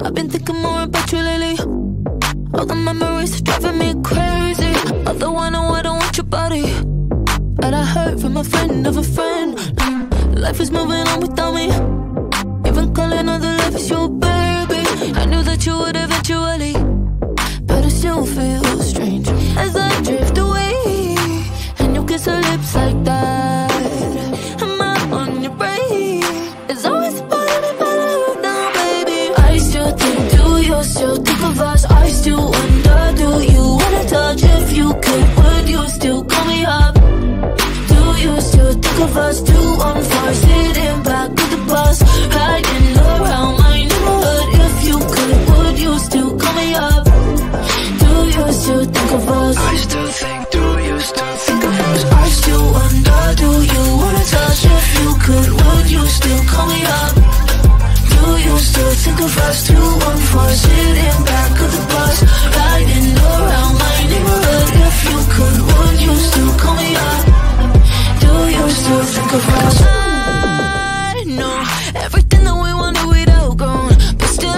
I've been thinking more about you lately. All the memories are driving me crazy. Although I know I don't want your body, but I heard from a friend of a friend, life is moving on without me. Even calling all the love is your baby. I knew that you would eventually, but it still feels strange as I drift away and you kiss her lips like that. Am I on your brain? It's always about you now, baby. I still think, do you still think of us? I still wonder, do you wanna touch? If you could, would you still call me up? Do you still think of us? 214 sitting back with the bus, riding around my neighborhood. If you could, would you still call me up? Do you still think of us? I still think, do you still think of us? I still wonder, do you wanna touch? If you could, would you still call me up? Do you still think of us? 214 sitting back of the bus, riding around my neighborhood. If you could, would you still call me up? Do you still think of us? I know everything that we wanted we'd outgrown, but still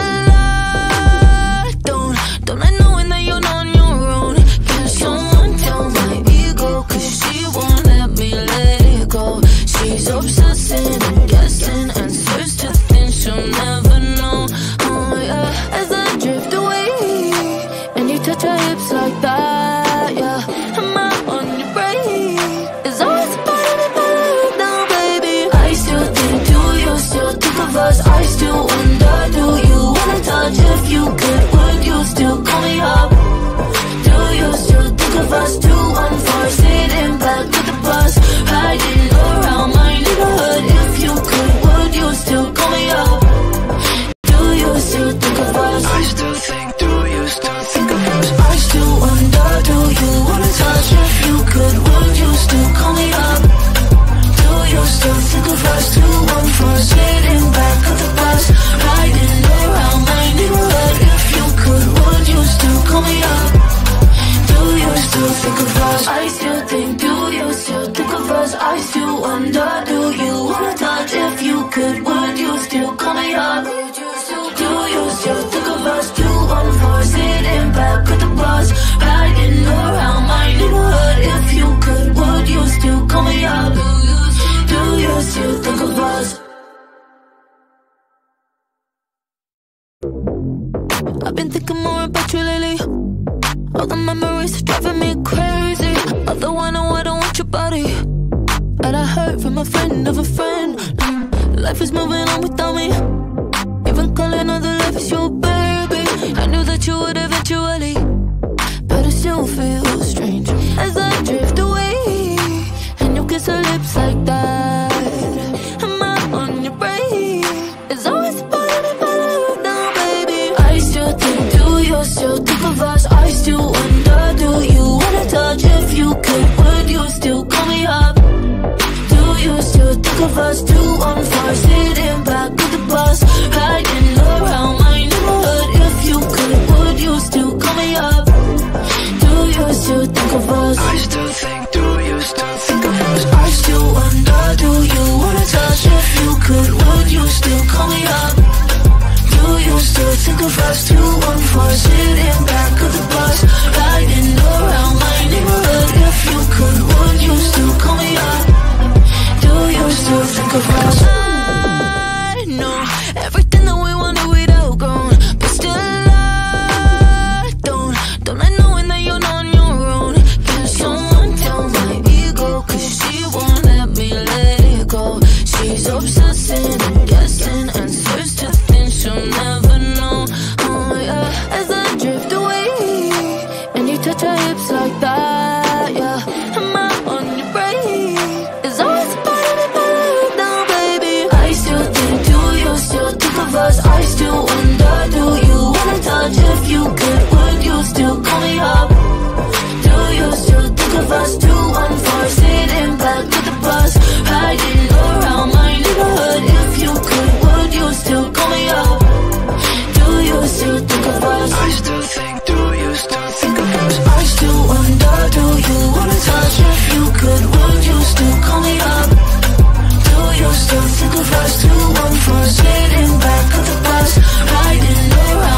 I don't like knowing that you're not on your own. Can someone tell my ego, cause she won't let me let it go. She's obsessing and guessing answers to things she'll never know. Oh yeah, as I drift away and you touch her hips like that, yeah. Am I on your brain? It's always about you now, baby. I still think, do you still think of us? I still wonder, do you wanna touch? If you could, would you still call me up? Do you still think of us? 214 sitting back with the bus, riding around my neighborhood. If you could, would you still call me up? Do you still think of us? I still think, do you still think of us? I still wonder, do you wanna touch? If you could, would you still call me up? Do you still think of us? 214 sitting back of the bus, riding around my neighborhood. If you could, would you still call me up? Do you still think of us? I still think, do you still think of us? I still wonder, do you wanna touch? If you could, would you still call me up? Do you still think of us? 214 sitting back with the bus, riding around my neighborhood. If you could, would you still call me up? Do you still think of us? I've been thinking more about you lately. All the memories are driving me crazy. Although I know I don't want your body, but I heard from a friend of a friend, life is moving on without me. Even calling all the love is your baby. I knew that you would eventually, but it still feels strange as I drift away and you kiss her lips like that. Am I on your brain? It's always about you now, baby. I still think, do you still think of us? I still wonder, do you wanna touch? If you could, would you still call me up? Do you still think of us? 214 sitting back with the bus, riding around my neighborhood. If you could, would you still call me up? Do you still think of us? I still think, do you still think of us? I still wonder, do you wanna touch? If you could, would you still call me up? Do you still think of us? 214 sitting back of the bus, riding around my neighborhood. If you could, would you still call me up? Do you still think of us? I know everything that we wanted we'd outgrown, but still I don't like knowing that you're not on your own. Can someone tell my ego, cause she won't let me let it go. She's obsessing and guessing answers to things she'll never know. Oh yeah, as I drift away and you touch her hips like that, yeah. Am I on your brain? It's always about you now, baby. I still think, do you still think of us? I still wonder, do you wanna touch? If you could, would you still call me up? Do you still think of us? 214 sitting back with the bus, riding around my neighborhood. If you could, would you still call me up? Do you still think of us? I still think, do you still think of us? I still wonder, do you wanna touch? If you could, would you still call me up? Do you still think of us? 214 sitting back of the bus, riding around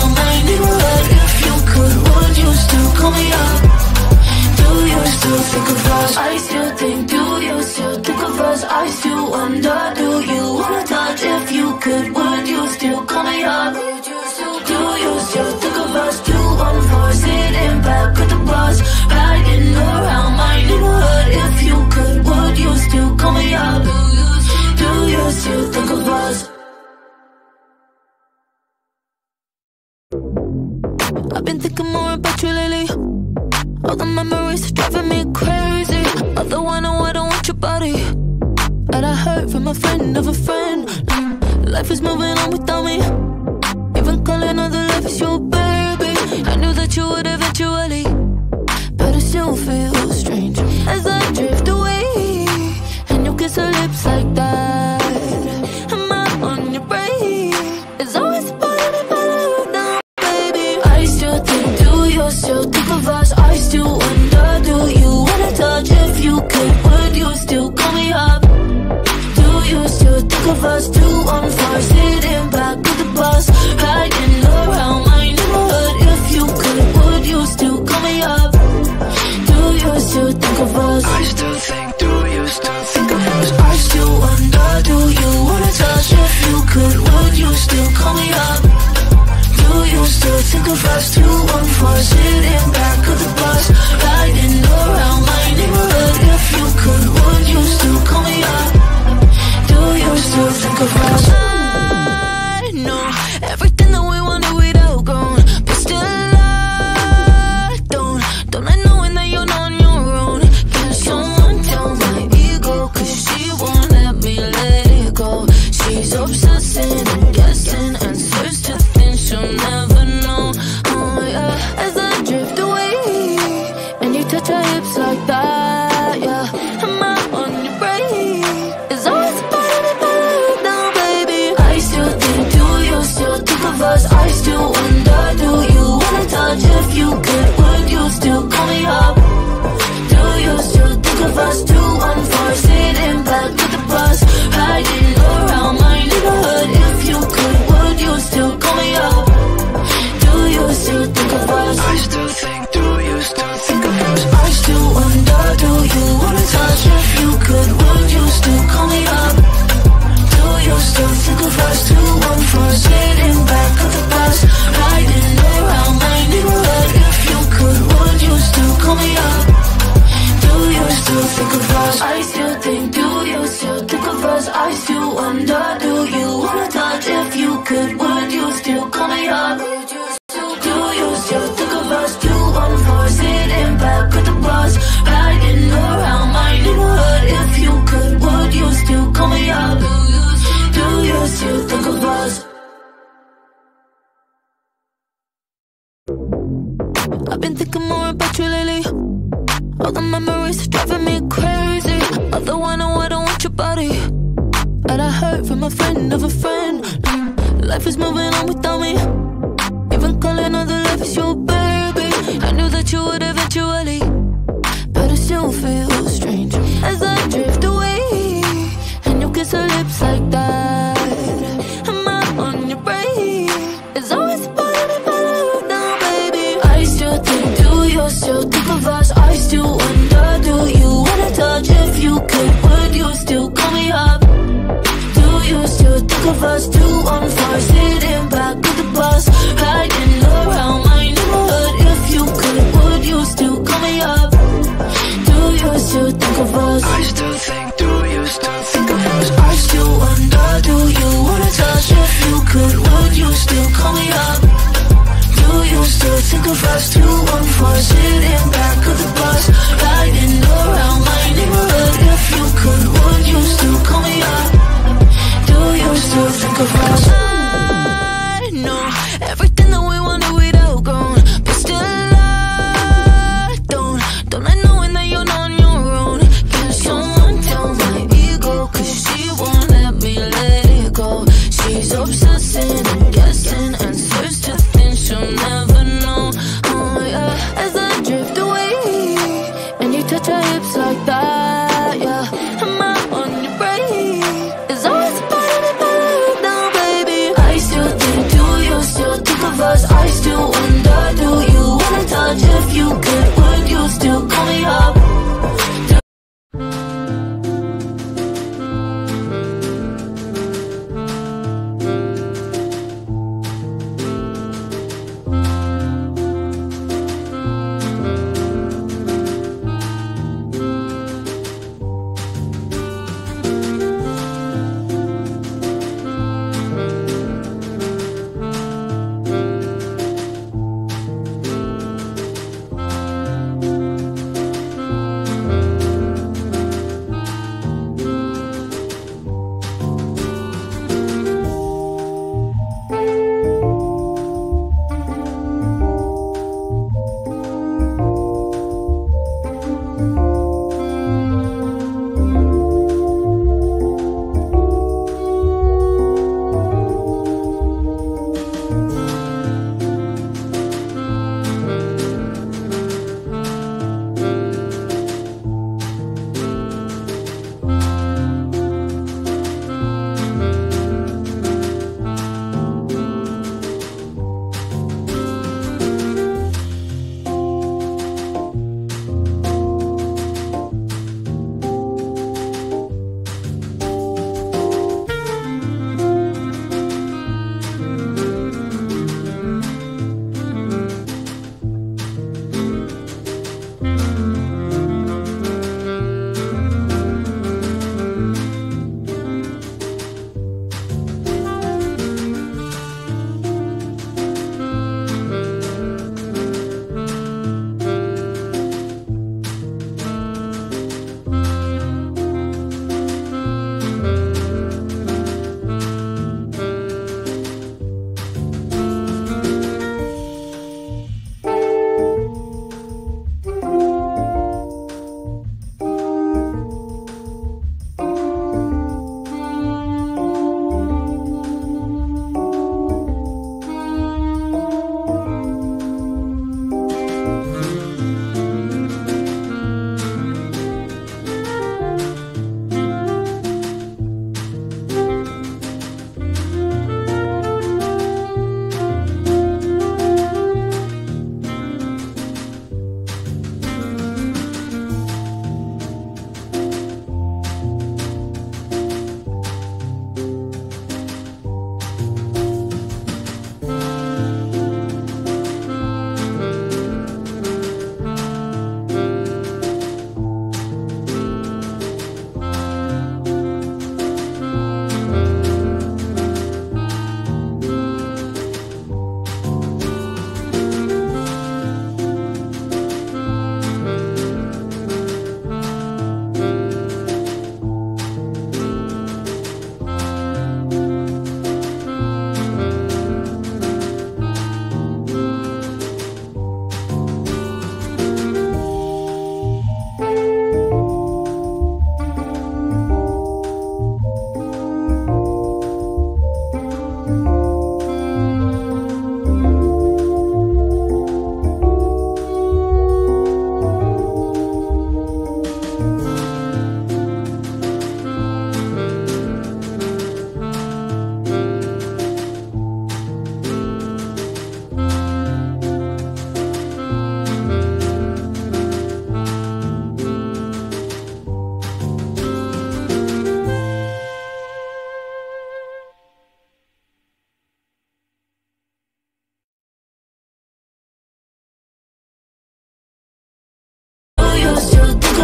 thinking more about you lately. All the memories are driving me crazy. Although I know I don't want your body, and I heard from a friend of a friend, life is moving on without me. Even calling all the life is your baby. I knew that you would eventually, but it still feels strange as I drift away, and you kiss her lips like that. Am I on your brain? It's always a part of my now, baby. I still think, do you still think of us? I still wonder, do you wanna touch? If you could, would you still call me up? Do you still think of us? 214, sitting back with the bus, riding around my neighborhood. If you could, would you still call me up? Do you still think of us? I still think, do you still think of us? I still wonder, do you wanna touch? If you could, would you still call me up? Do you still think of us? 214, sitting back of the bus, riding around my neighborhood. If you could, would you still call me up? Do you still think of us? I know everything that we wanted we'd outgrown, but still I don't like knowing that you're not on your own. Can someone tell my ego, 'cause she won't let me let it go. She's obsessing and guessing answers to things she'll never know. Oh yeah, as I drift away and you touch her hips like that, yeah. Am I on your brain? It's always a part of it now, baby. I still think, do you still think of us? I still wonder, do you wanna touch? If you could, would you still call me up? Do you still think of us? 214, sitting back with the bus, riding around my neighborhood. If you could, would you still call me up? Do you still think of us? I still think, do you still think of us? I still wonder, do you wanna touch? If you could, would you still call me up? Do you still think of us? 214, sitting back of the bus, riding around my neighborhood. If you could, would you still call me up? Do you still think of us? I still think, do you still think of us? I still wonder, do you wanna touch? If you could, would you still call me up? Do you still think of us? 214, sitting back with the bus, riding around my neighborhood. If you could, would you still call me up? Do you still think of us? I've been thinking more about you lately. All the memories are driving me crazy. Although I know I don't want your body, and I heard from a friend of a friend, life is moving on without me. Even calling all the life is your baby. I knew that you would eventually, but it still feels strange as I drift away and you kiss her lips like that. Am I on your brain? It's always a part of it now, baby. I still think, do you still think of us? I still wonder, do you wanna touch? If you could, would you still call me up? Do you still think of us? 214, sitting back with the bus, riding around my neighborhood. If you could, would you still call me up? Do you still think of us? I still think, do you still think of us? I still wonder, do you wanna touch? If you could, would you still call me up? Do you still think of us? 214, sitting back of the bus, riding around my neighborhood. If you could, would you still call me up? Do you still think of us? I know everything that we wanted we'd outgrown, but still I don't like knowing that you're not on your own. Can someone tell my ego, 'cause she won't let me let it go. She's obsessing and guessing answers to things she'll never know. Oh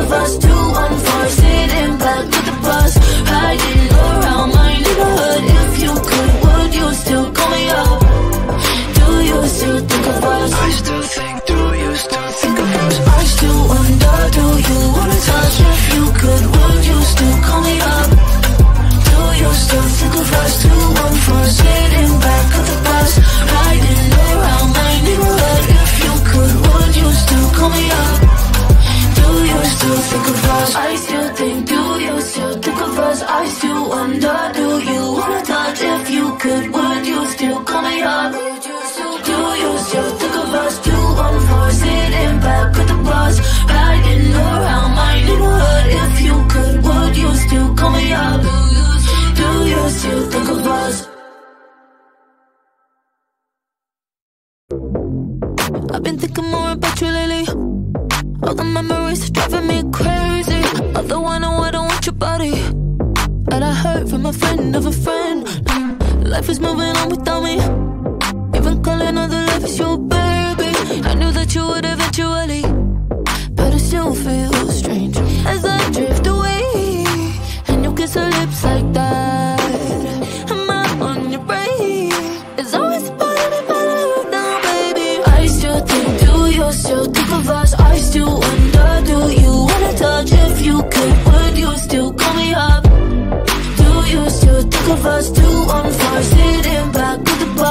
of us, 214, sitting back with the bus, riding around my neighborhood. If you could, would you still call me up? Do you still think of us? I still think, do you still think of us? I still wonder, do you wanna touch? If you could, would you still call me up? Do you still think of us? 214, sitting back at the bus, riding around my neighborhood. If you could, would you still call me up? Do you still think of us? I still think, do you still think of us? I still wonder, do you wanna touch? If you could, would you still call me up? Do you still think of us? 214, sitting back at the bus, riding around my neighborhood. If you could, would you still call me up? Do you still think of us? I've been thinking more about you lately. All the memories are driving me crazy. All the one I don't want your body. And I heard from a friend of a friend, life is moving on without me. Even calling other life is your baby. I knew that you would eventually, but it still feels strange as I drift away and you kiss her lips like that. Am I on your brain? It's always pulling me better now, baby. I still think, do you still think of us? I still wonder, do you wanna touch? If you could, would you still call me up? Do you still think of us? 214, sitting back with the bus,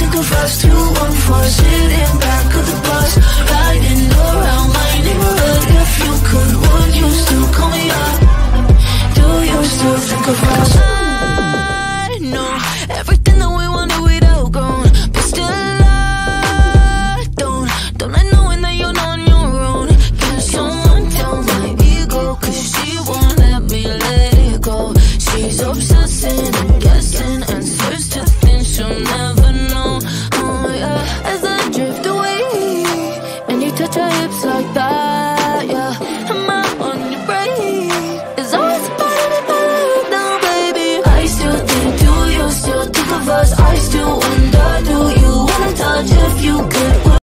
think of us. 214, sitting back of the bus, riding around my neighborhood. If you could, would you still call me up? Do you still think of us? I know everything that we wanted we'd outgrown, but still I don't like knowing that you're not on your own. Can someone tell my ego, cause she won't let me let it go. She's obsessing